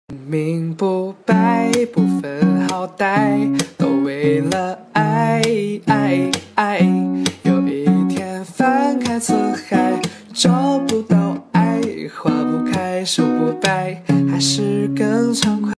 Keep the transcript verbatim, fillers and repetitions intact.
明不白，不分好歹，都为了爱爱爱。有一天翻开辞海，找不到爱，花不开，树不白，还是